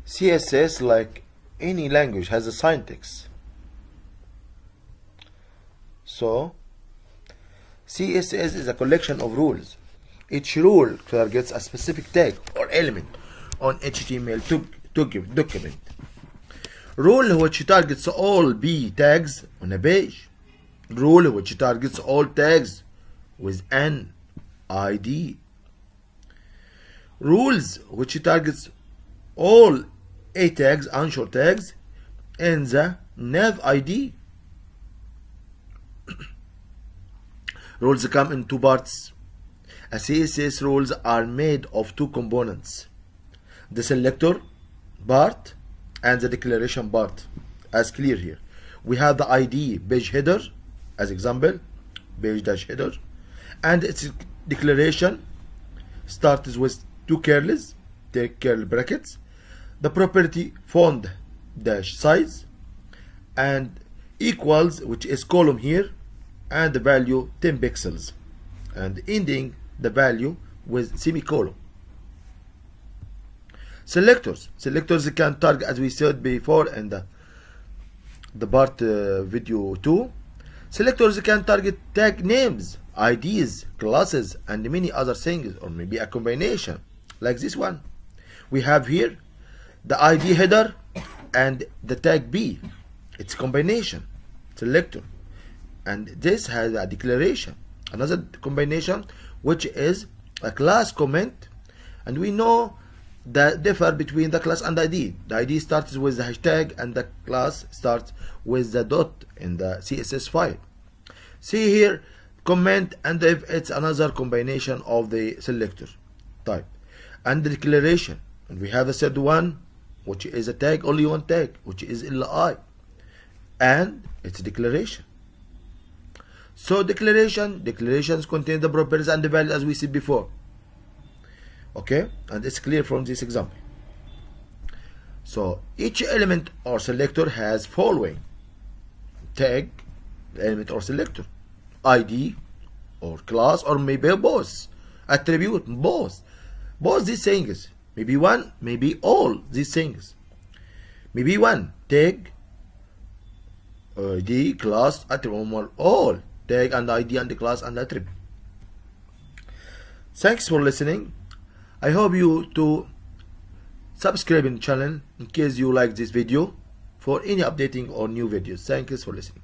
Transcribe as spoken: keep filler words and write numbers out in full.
C S S, like any language, has a syntax. So C S S is a collection of rules. Each rule targets a specific tag or element on H T M L document. Rule which targets all B tags on a page. Rule which targets all tags with an I D. Rules which targets all A tags and short tags in the nav I D. Rules come in two parts. A C S S rules are made of two components: the selector part and the declaration part, as clear here. We have the I D page header as example, page dash header, and its declaration starts with two curlies, take curly brackets, the property font dash size, and equals, which is column here, and the value ten pixels, and ending the value with semicolon. Selectors. Selectors can target, as we said before in the the part uh, video two. Selectors can target tag names, I Ds, classes, and many other things, or maybe a combination like this one. We have here the I D header and the tag B. It's combination selector, and this has a declaration, another combination, which is a class comment, and we know the differ between the class and the I D. The I D starts with the hashtag and the class starts with the dot in the C S S file. See here comment, and if it's another combination of the selector type, and the declaration, and we have a third one, which is a tag, only one tag, which is L I, and its declaration. So declaration, declarations contain the properties and the values as we said before. Okay, and it's clear from this example. So each element or selector has following: tag, element or selector, I D or class, or maybe both, attribute, both, both these things. Maybe one, maybe all these things. Maybe one tag, I D, class, attribute, all tag and I D and the class and attribute. Thanks for listening. I hope you to subscribe in the channel in case you like this video for any updating or new videos. Thanks for listening.